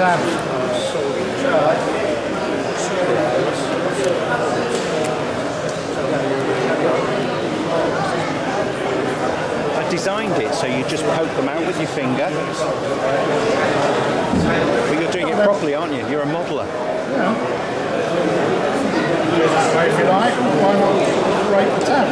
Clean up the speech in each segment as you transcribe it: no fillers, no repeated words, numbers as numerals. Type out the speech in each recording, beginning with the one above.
tabs. I designed it so you just poke them out with your finger. But you're doing it properly, aren't you? You're a modeller. Yeah. Do it that way if you like. Why not rate the tab?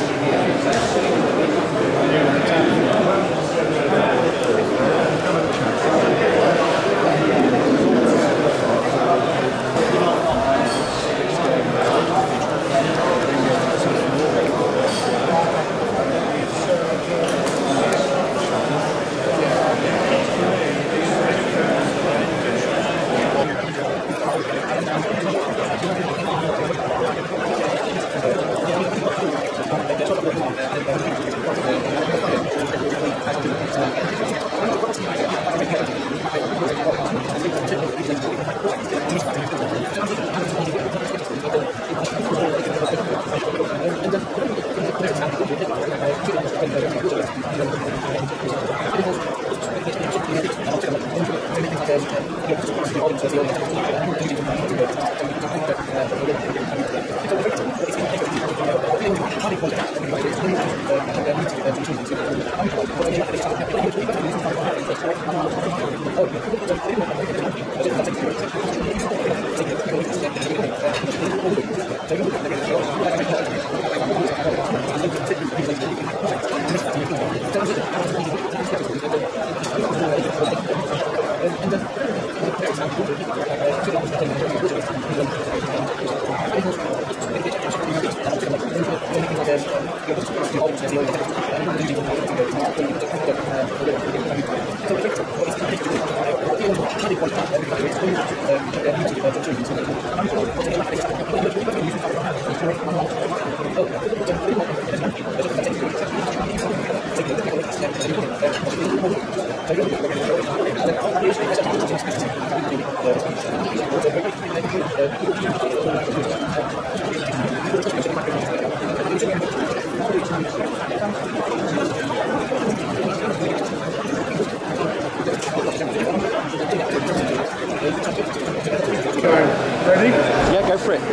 Ready? Yeah, go for it.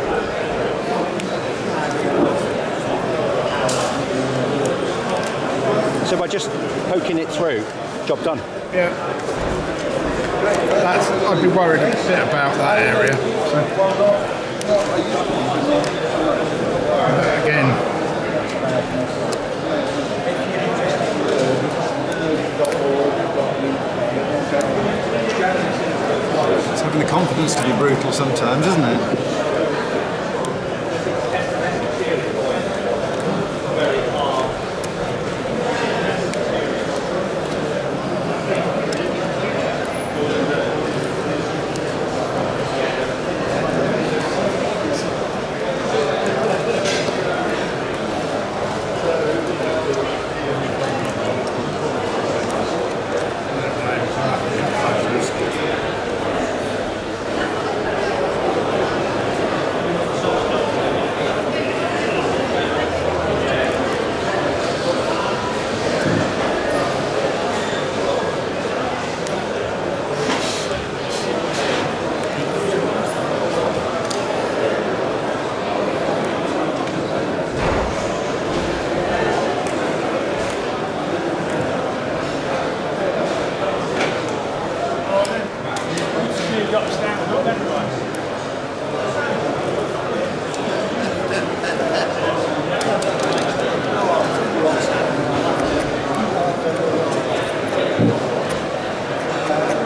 So by just poking it through, job done. Yeah. I'd be worried a bit about that area. So. Again. It's having the confidence to be brutal sometimes, isn't it?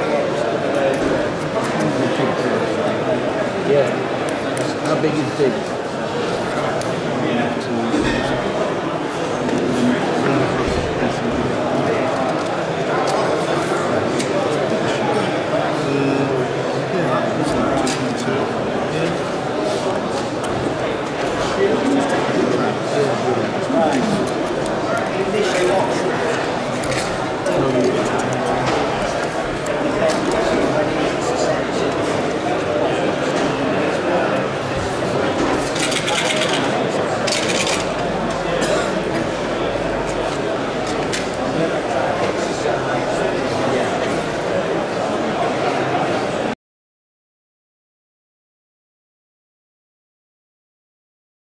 Yeah. How big is big?